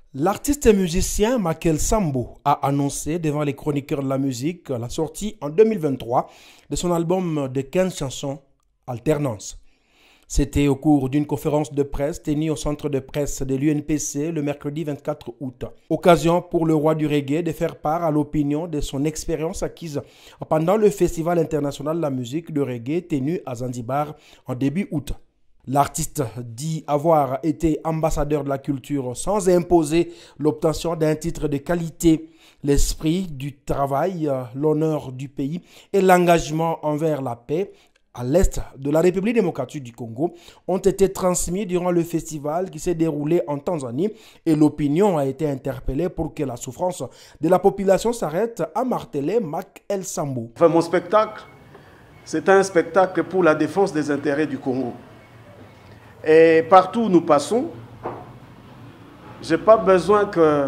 L'artiste et musicien Makel Sambo a annoncé devant les chroniqueurs de la musique la sortie en 2023 de son album de 15 chansons Alternance. C'était au cours d'une conférence de presse tenue au centre de presse de l'UNPC le mercredi 24 août. Occasion pour le roi du reggae de faire part à l'opinion de son expérience acquise pendant le Festival international de la musique de reggae tenu à Zanzibar en début août. L'artiste dit avoir été ambassadeur de la culture sans imposer l'obtention d'un titre de qualité. L'esprit du travail, l'honneur du pays et l'engagement envers la paix à l'est de la République démocratique du Congo ont été transmis durant le festival qui s'est déroulé en Tanzanie et l'opinion a été interpellée pour que la souffrance de la population s'arrête, a martelé Makel Sambo. Enfin, mon spectacle, c'est un spectacle pour la défense des intérêts du Congo. Et partout où nous passons, je n'ai pas besoin que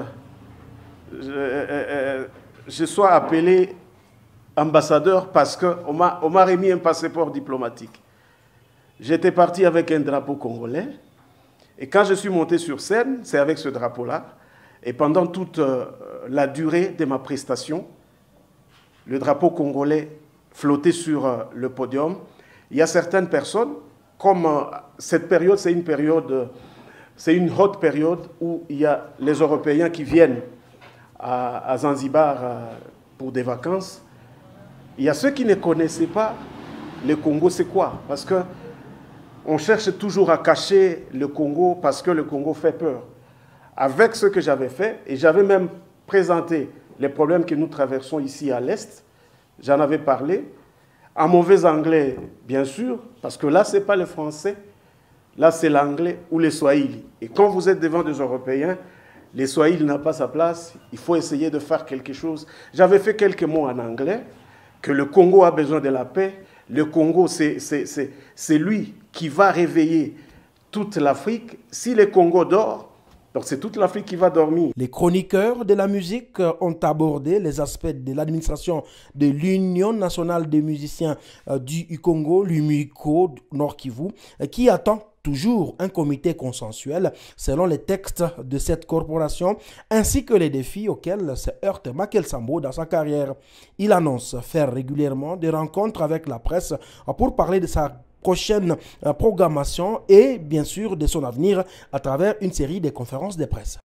je sois appelé ambassadeur parce qu'on m'a remis un passeport diplomatique. J'étais parti avec un drapeau congolais et quand je suis monté sur scène, c'est avec ce drapeau-là. Et pendant toute la durée de ma prestation, le drapeau congolais flottait sur le podium. Il y a certaines personnes, comme cette période, c'est une haute période où il y a les Européens qui viennent à Zanzibar pour des vacances. Il y a ceux qui ne connaissaient pas le Congo, c'est quoi? Parce qu'on cherche toujours à cacher le Congo parce que le Congo fait peur. Avec ce que j'avais fait, et j'avais même présenté les problèmes que nous traversons ici à l'Est, j'en avais parlé, en mauvais anglais, bien sûr, parce que là, ce n'est pas le français, là, c'est l'anglais ou le swahili. Et quand vous êtes devant des Européens, le swahili n'a pas sa place, il faut essayer de faire quelque chose. J'avais fait quelques mots en anglais, que le Congo a besoin de la paix. Le Congo, c'est lui qui va réveiller toute l'Afrique. Si le Congo dort, donc c'est toute l'Afrique qui va dormir. Les chroniqueurs de la musique ont abordé les aspects de l'administration de l'Union nationale des musiciens du Congo, l'UMUICO Nord Kivu, qui attend toujours un comité consensuel selon les textes de cette corporation, ainsi que les défis auxquels se heurte Makel Sambo dans sa carrière. Il annonce faire régulièrement des rencontres avec la presse pour parler de sa prochaine programmation et bien sûr de son avenir à travers une série de conférences de presse.